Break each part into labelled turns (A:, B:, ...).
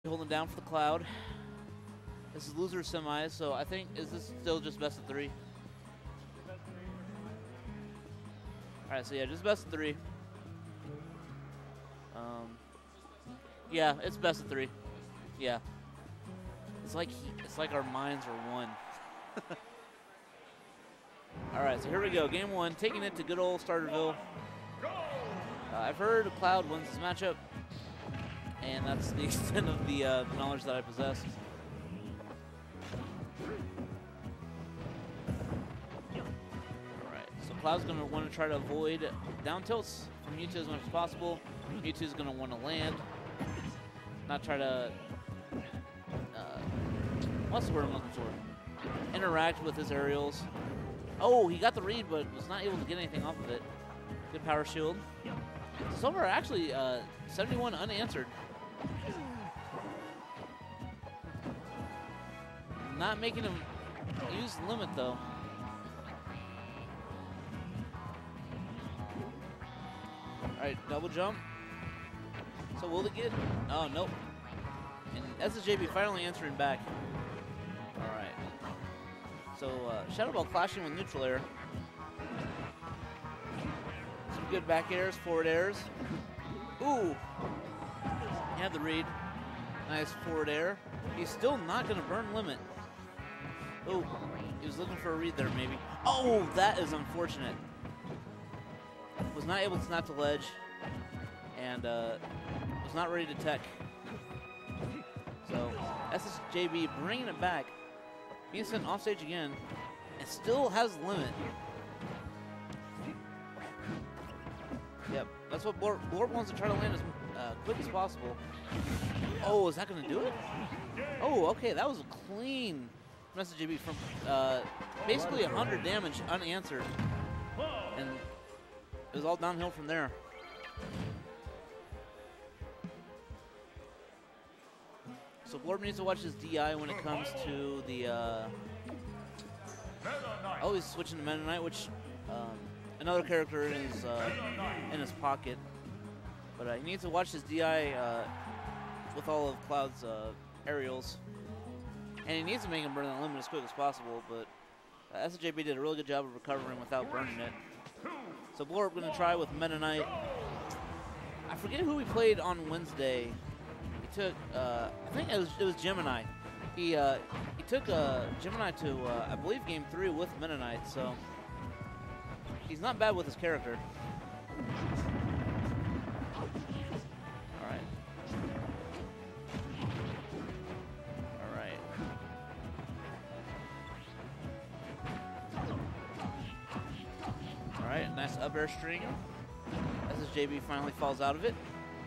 A: holding down for the Cloud. This is loser semis, so I think, is this still just best of 3? All right, so yeah, just best of 3. Yeah, it's best of 3. Yeah. It's like our minds are one. All right, so here we go. Game 1, taking it to good old Starterville. I've heard Cloud wins this matchup, and that's the extent of the knowledge that I possess. All right, so Cloud's going to want to try to avoid down tilts from Mewtwo as much as possible. Mewtwo's going to want to land, not try to, what's the word I'm looking for? Interact with his aerials. Oh, he got the read, but was not able to get anything off of it. Good power shield. So far, actually, 71 unanswered. Not making him use limit, though. All right, double jump. So will it get? Oh, nope. And SSJB finally answering back. All right. So Shadow Ball clashing with neutral air. Some good back airs, forward airs. Ooh. He had the read. Nice forward air. He's still not going to burn limit. Oh, he was looking for a read there maybe. Oh, that is unfortunate. Was not able to snap the ledge. And was not ready to tech. So SSJB bringing it back. Being sent off stage again, and still has limit. Yep, that's what Blorp wants to try to land as quick as possible. Oh, is that going to do it? Oh, okay, that was a clean message JB from basically 100 damage unanswered. And it was all downhill from there. So Blorp needs to watch his DI when it comes to the, oh, he's switching to Meta Knight, which another character is in his pocket. But he needs to watch his DI with all of Cloud's aerials. And he needs to make him burn that limit as quick as possible, but SJB did a really good job of recovering without burning it. So Blorp going to try with Meta Knight. I forget who we played on Wednesday. Took, I think it was Gemini. He took Gemini to, I believe, Game 3 with Meta Knight, so he's not bad with his character. All right. All right. All right, nice up air string. SSJB finally falls out of it.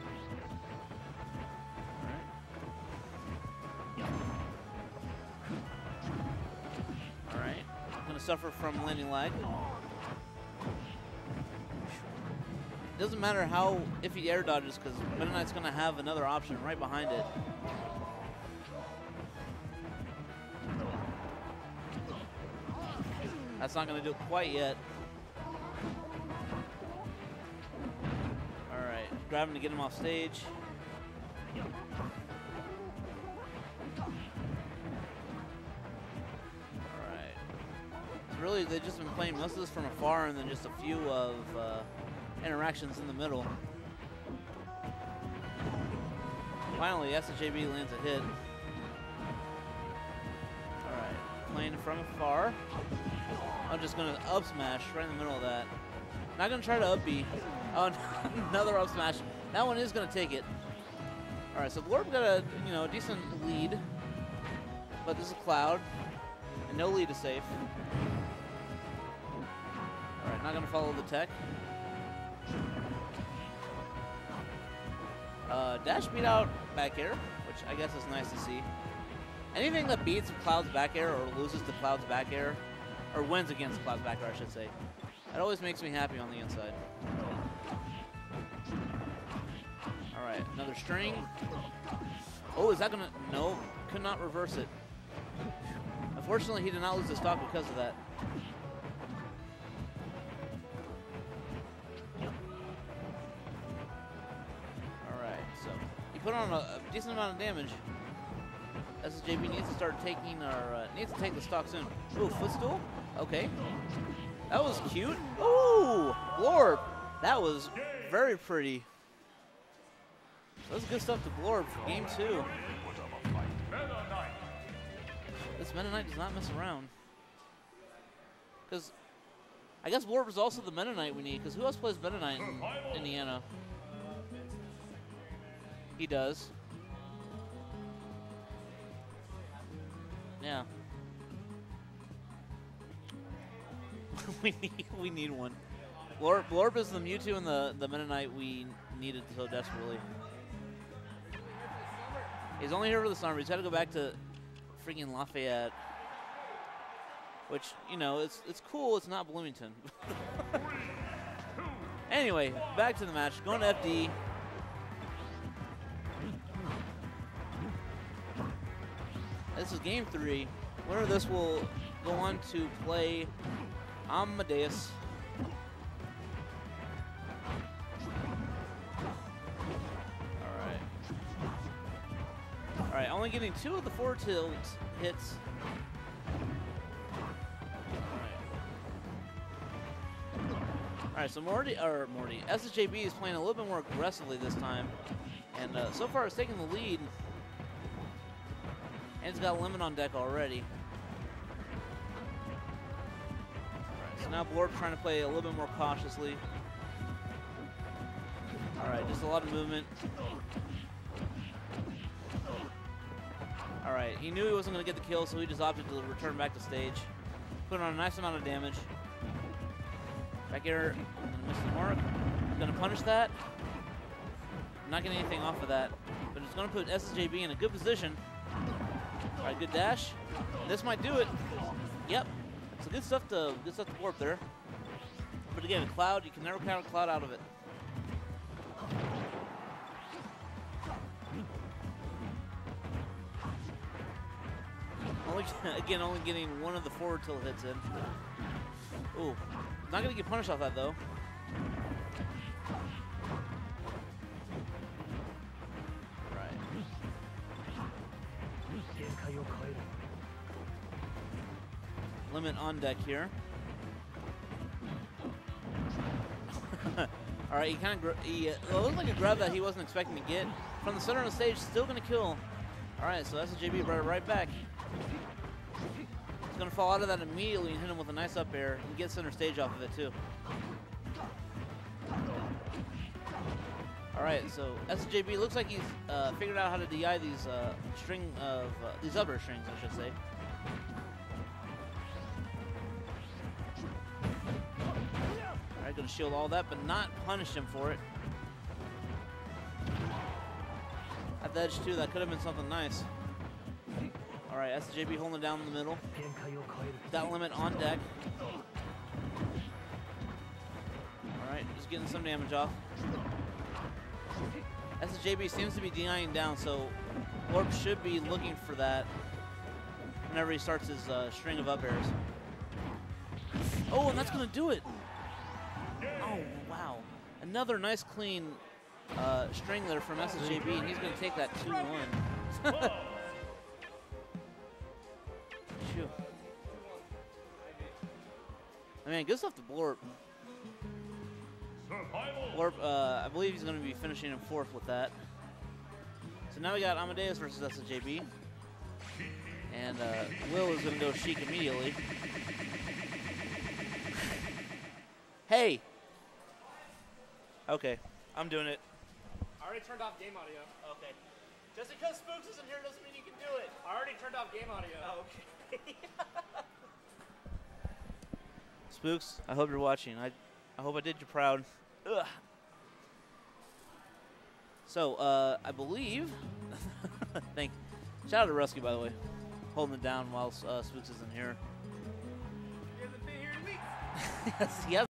A: Suffer from landing lag. Doesn't matter how if he air dodges, because Meta Knight's going to have another option right behind it. That's not going to do it quite yet. All right, grabbing to get him off stage. Really, they've just been playing most of this from afar and then just a few of interactions in the middle. Finally, SSJB lands a hit. All right, playing from afar. I'm just going to up smash right in the middle of that. Not going to try to up B. Oh, another up smash. That one is going to take it. All right, so Blorp got a decent lead, but this is Cloud, and no lead is safe. All right, not going to follow the tech. Dash beat out back air, which I guess is nice to see. Anything that beats Cloud's back air or loses to Cloud's back air, or wins against Cloud's back air, I should say, that always makes me happy on the inside. All right, another string. Oh, is that going to... No, could not reverse it. Unfortunately, he did not lose the stock because of that. put on a decent amount of damage. SSJB needs to start taking, or needs to take the stock soon. Ooh, footstool? Okay. That was cute. Ooh, Blorb. That was very pretty. That was good stuff to Blorb for game 2. This Meta Knight does not mess around. Because I guess Blorb is also the Meta Knight we need, because who else plays Meta Knight in Indiana? He does. Yeah. we need one. Blorb is the Mewtwo and the Meta Knight we needed so desperately. He's only here for the summer. He's got to go back to freaking Lafayette. Which, you know, it's cool. It's not Bloomington. Anyway, back to the match. Going to FD. This is game 3. Winner of this will go on to play Amadeus. All right, only getting 2 of the 4 tilt hits. All right, so Morty, SSJB is playing a little bit more aggressively this time, and so far it's taking the lead. And it's got a limit on deck already. All right, so now Blorb trying to play a little bit more cautiously. All right, just a lot of movement. All right, he knew he wasn't going to get the kill, so he just opted to return back to stage. Putting on a nice amount of damage. Back air, missed the mark. Going to punish that. Not getting anything off of that, but it's going to put SSJB in a good position. All right, good dash. This might do it. Yep. So good stuff to Blorb there. But again, Cloud, you can never count Cloud out of it. Only getting 1 of the forward tilt hits in. Ooh, not gonna get punished off that though. Right. Limit on deck here. All right, he kind of it looked like a grab that he wasn't expecting to get from the center of the stage. Still gonna kill. All right, so SSJB right back. He's gonna fall out of that immediately and hit him with a nice up air and get center stage off of it too. All right, so SSJB looks like he's figured out how to DI these these up air strings, I should say. All right, gonna shield all that, but not punish him for it. At the edge too, that could have been something nice. All right, SSJB holding it down in the middle. That limit on deck. All right, just getting some damage off. SSJB seems to be DIing down, so Blorb should be looking for that whenever he starts his string of up airs. Oh, and that's going to do it. Oh, wow. Another nice, clean string there from SSJB, and he's going to take that 2-1. Phew. I mean, good stuff to Blorb. Blorb, I believe he's going to be finishing in 4th with that. So now we got Amadeus versus SSJB. And Will is going to go Sheik immediately. Hey! Okay, I'm doing it.
B: I already turned off game audio.
A: Okay. Just because Spooks isn't here doesn't mean you can do it.
B: I already turned off game audio.
A: Oh, okay. Spooks, I hope you're watching. I hope I did you proud. Ugh. So, I believe... Shout out to Rusky, by the way. Holding it down while Spooks isn't here.
B: He hasn't been here in weeks.
A: Yes, he has.